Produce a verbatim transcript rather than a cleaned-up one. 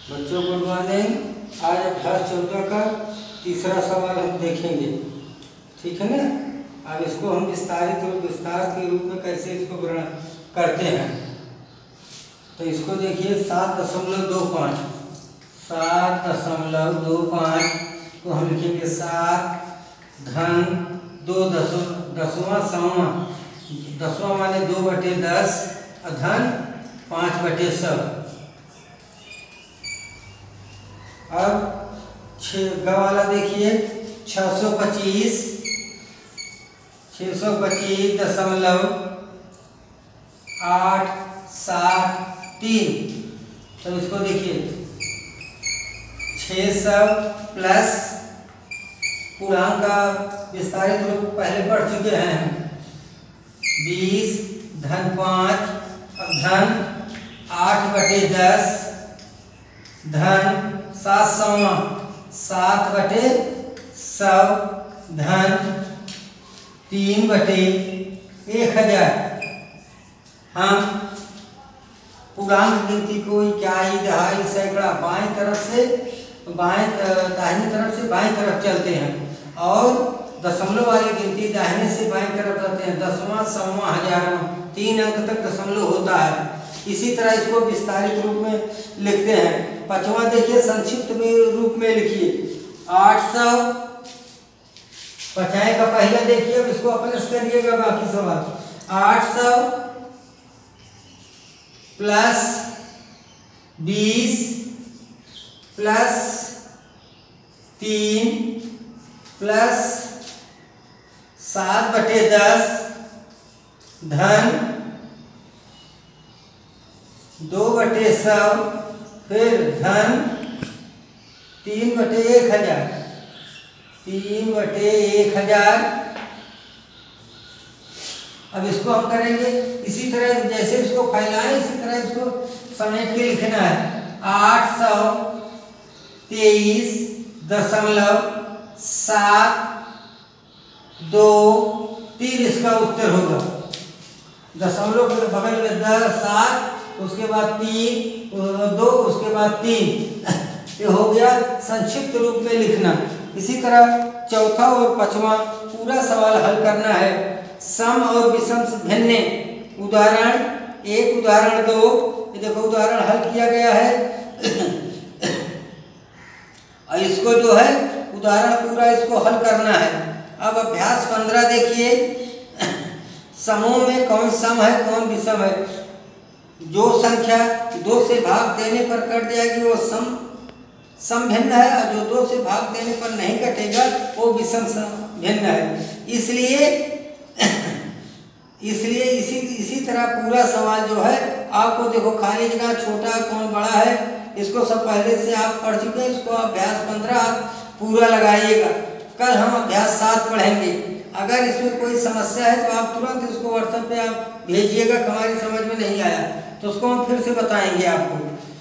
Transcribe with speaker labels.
Speaker 1: बच्चों good morning. आज अभ्यास चौदह का तीसरा सवाल हम देखेंगे, ठीक है ना। अब इसको हम विस्तारित और विस्तार के रूप में कैसे इसको ग्रहण करते हैं, तो इसको देखिए सात दशमलव दो पाँच सात दशमलव दो पाँच को हम लिखेंगे सात धन दो दसों दसवां सवा दसवां माने दो बटे दस धन पाँच बटे सौ। अब छः वाला देखिए छः सौ पच्चीस छः सौ पच्चीस दशमलव आठ सात तीन। तो इसको देखिए छः सौ प्लस पूर्णांक का विस्तारित रूप पहले पढ़ चुके हैं, बीस धन पाँच अब धन आठ बटे दस धन सात सौ सात बटे सौ धन तीन बटे एक हजार। हम पूर्णांक गिनती को इकाई दहाई सैकड़ा बाएं तरफ से बाएं दाहिनी तरफ से बाएं तरफ चलते हैं और दशमलव वाली गिनती दाहिने से बाएं तरफ चलते हैं। दसवां सौवां हजारवां तीन अंक तक दशमलव होता है। इसी तरह इसको विस्तारित रूप में लिखते हैं। पांचवा देखिए संक्षिप्त में रूप में लिखिए आठ सौ पचाए का पहला देखिए, अब इसको अपने से करिएगा बाकी सवाल। आठ सौ प्लस बीस प्लस तीन प्लस सात बटे दस धन दो बटे सौ फिर धन तीन बटे एक हजार तीन बटे एक हजार। अब इसको हम करेंगे इसी तरह, जैसे इसको फैलाएं इसी तरह इसको समेट के लिखना है। आठ सौ तेईस दशमलव सात दो तीन इसका उत्तर होगा। दशमलव के बगल में दस सात उसके बाद तीन दो उसके बाद तीन, ये हो गया संक्षिप्त रूप में लिखना। इसी तरह चौथा और पांचवा पूरा सवाल हल करना है। सम और विषम से भिन्न उदाहरण एक उदाहरण दो, ये देखो उदाहरण हल किया गया है और इसको जो है उदाहरण पूरा इसको हल करना है। अब अभ्यास पंद्रह देखिए, समूह में कौन सम है कौन विषम है। जो संख्या दो से भाग देने पर कट जाएगी वो सम सम भिन्न है और जो दो से भाग देने पर नहीं कटेगा वो विषम भिन्न है। इसलिए इसलिए इसी इसी तरह पूरा सवाल जो है आपको देखो खाली जगह छोटा कौन बड़ा है इसको सब पहले से आप पढ़ चुके हैं। इसको अभ्यास पंद्रह आप पूरा लगाइएगा। कल हम अभ्यास सात पढ़ेंगे। अगर इसमें कोई समस्या है तो आप तुरंत इसको व्हाट्सएप पे आप भेजिएगा, हमारी समझ में नहीं आया तो उसको हम फिर से बताएंगे आपको।